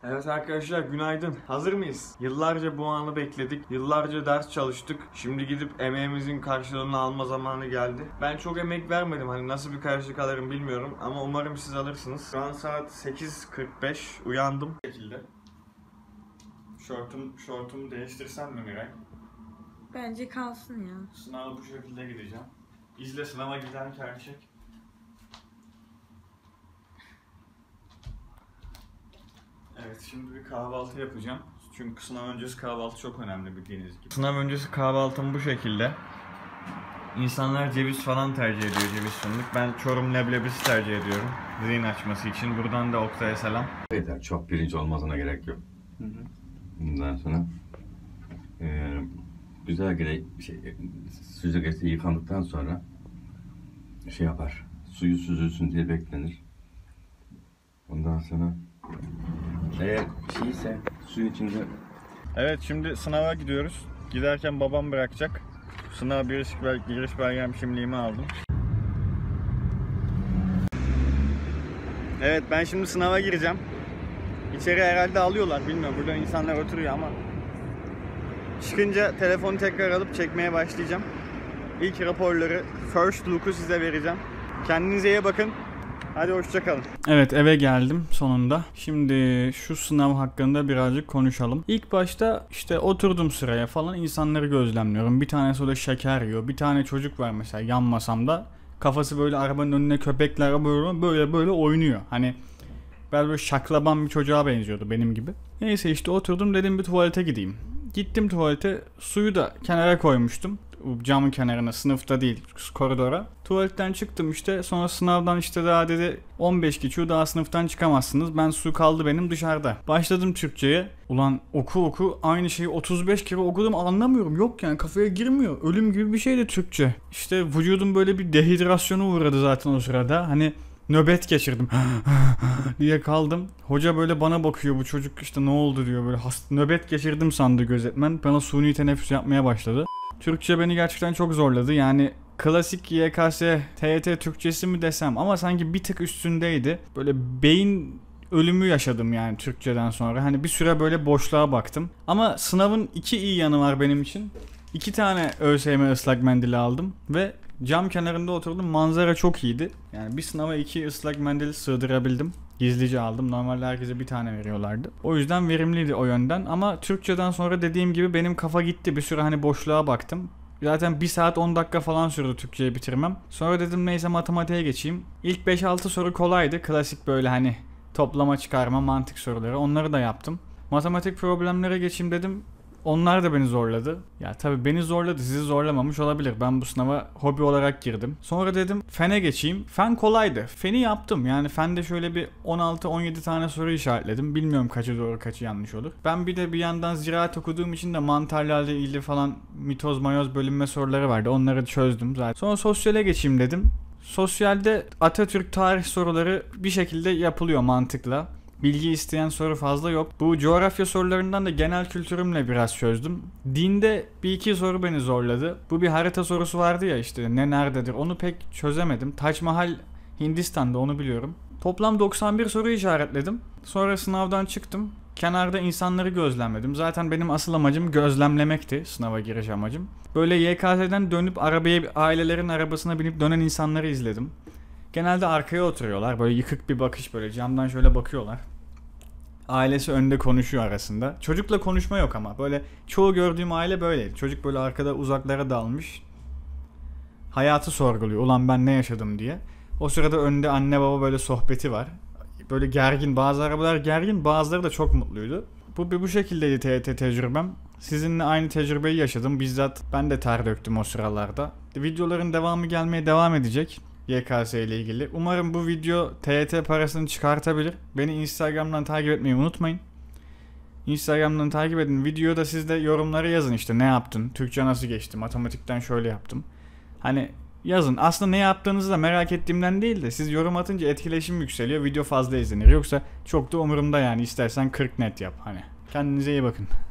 Evet arkadaşlar, günaydın. Hazır mıyız? Yıllarca bu anı bekledik. Yıllarca ders çalıştık. Şimdi gidip emeğimizin karşılığını alma zamanı geldi. Ben çok emek vermedim. Hani nasıl bir karşılık alırım bilmiyorum. Ama umarım siz alırsınız. Şu an saat 8:45. Uyandım. Bu şekilde. Şortumu değiştirsem mi Miray? Bence kalsın ya. Sınava bu şekilde gideceğim. İzle sınava giden gerçek. Evet, şimdi bir kahvaltı yapacağım. Çünkü sınav öncesi kahvaltı çok önemli bildiğiniz gibi. Sınav öncesi kahvaltım bu şekilde. İnsanlar ceviz falan tercih ediyor, ceviz fındık. Ben Çorum leblebisi tercih ediyorum. Zihin açması için. Buradan da Oktay'a selam. Yeter, çok pirinç olmasına gerek yok. Bundan sonra güzel süzgeç eti yıkandıktan sonra şey yapar. Suyu süzülsün diye beklenir. Ondan sonra eğer şeyse suyun içinde. Evet, şimdi sınava gidiyoruz. Giderken babam bırakacak. Sınav giriş belgem, kimliğimi aldım. Evet, ben şimdi sınava gireceğim. İçeri herhalde alıyorlar, bilmiyorum. Burada insanlar oturuyor ama. Çıkınca telefonu tekrar alıp çekmeye başlayacağım. İlk raporları, first look'u size vereceğim. Kendinize iyi bakın. Hadi hoşçakalın. Evet, eve geldim sonunda. Şimdi şu sınav hakkında birazcık konuşalım. İlk başta işte oturdum sıraya falan, insanları gözlemliyorum. Bir tanesi orada şeker yiyor. Bir tane çocuk var mesela yan masamda. Kafası böyle arabanın önüne, köpekler böyle oynuyor. Hani ben böyle şaklaban bir çocuğa benziyordu benim gibi. Neyse işte oturdum, dedim bir tuvalete gideyim. Gittim tuvalete, suyu da kenara koymuştum. Camın kenarına, sınıfta değil, koridora. Tuvaletten çıktım işte, sonra sınavdan işte daha dedi 15 geçiyor, daha sınıftan çıkamazsınız. Ben, su kaldı benim dışarıda. Başladım Türkçe'ye. Ulan oku aynı şeyi 35 kere okudum, anlamıyorum. Yok yani, kafaya girmiyor. Ölüm gibi bir şeydi Türkçe. İşte vücudum böyle bir dehidrasyona uğradı zaten o sırada. Hani nöbet geçirdim diye kaldım. Hoca böyle bana bakıyor, bu çocuk işte ne oldu diyor, böyle nöbet geçirdim sandı gözetmen. Bana suni teneffüs yapmaya başladı. Türkçe beni gerçekten çok zorladı. Yani klasik YKS, TYT Türkçesi mi desem, ama sanki bir tık üstündeydi. Böyle beyin ölümü yaşadım yani Türkçeden sonra. Hani bir süre böyle boşluğa baktım. Ama sınavın iki iyi yanı var benim için. 2 tane ÖSYM ıslak mendili aldım ve cam kenarında oturdum. Manzara çok iyiydi. Yani bir sınava 2 ıslak mendil sığdırabildim. Gizlice aldım. Normalde herkese bir tane veriyorlardı. O yüzden verimliydi o yönden. Ama Türkçeden sonra dediğim gibi benim kafa gitti. Bir süre hani boşluğa baktım. Zaten 1 saat 10 dakika falan sürdü Türkçeyi bitirmem. Sonra dedim neyse matematiğe geçeyim. İlk 5-6 soru kolaydı. Klasik böyle hani toplama, çıkarma, mantık soruları. Onları da yaptım. Matematik problemlere geçeyim dedim. Onlar da beni zorladı. Ya tabii beni zorladı, sizi zorlamamış olabilir. Ben bu sınava hobi olarak girdim. Sonra dedim fene geçeyim. Fen kolaydı. Feni yaptım. Yani fende şöyle bir 16-17 tane soru işaretledim. Bilmiyorum kaçı doğru kaçı yanlış olur. Ben bir yandan ziraat okuduğum için de mantarlarla ilgili falan mitoz mayoz bölünme soruları vardı. Onları çözdüm zaten. Sonra sosyale geçeyim dedim. Sosyalde Atatürk tarih soruları bir şekilde yapılıyor mantıkla. Bilgi isteyen soru fazla yok. Bu coğrafya sorularından da genel kültürümle biraz çözdüm. Dinde 1-2 soru beni zorladı. Bu bir harita sorusu vardı ya, işte ne nerededir, onu pek çözemedim. Taç Mahal Hindistan'da, onu biliyorum. Toplam 91 soru işaretledim. Sonra sınavdan çıktım. Kenarda insanları gözlemledim. Zaten benim asıl amacım gözlemlemekti, sınava giriş amacım. Böyle YKS'den dönüp ailelerin arabasına binip dönen insanları izledim. Genelde arkaya oturuyorlar. Böyle yıkık bir bakış, böyle camdan şöyle bakıyorlar. Ailesi önde konuşuyor arasında. Çocukla konuşma yok ama. Böyle çoğu gördüğüm aile böyleydi. Çocuk böyle arkada uzaklara dalmış. Hayatı sorguluyor. Ulan ben ne yaşadım diye. O sırada önde anne baba böyle sohbeti var. Böyle gergin. Bazı arabalar gergin, bazıları da çok mutluydu. Bu şekildeydi TYT tecrübem. Sizinle aynı tecrübeyi yaşadım. Bizzat ben de ter döktüm o sıralarda. Videoların devamı gelmeye devam edecek. YKS ile ilgili. Umarım bu video TYT parasını çıkartabilir. Beni Instagram'dan takip etmeyi unutmayın. Instagram'dan takip edin. Videoda siz de yorumlara yazın, işte ne yaptın? Türkçe nasıl geçti? Matematikten şöyle yaptım. Hani yazın. Aslında ne yaptığınızı da merak ettiğimden değil de siz yorum atınca etkileşim yükseliyor. Video fazla izlenir. Yoksa çok da umurumda yani. İstersen 40 net yap hani. Kendinize iyi bakın.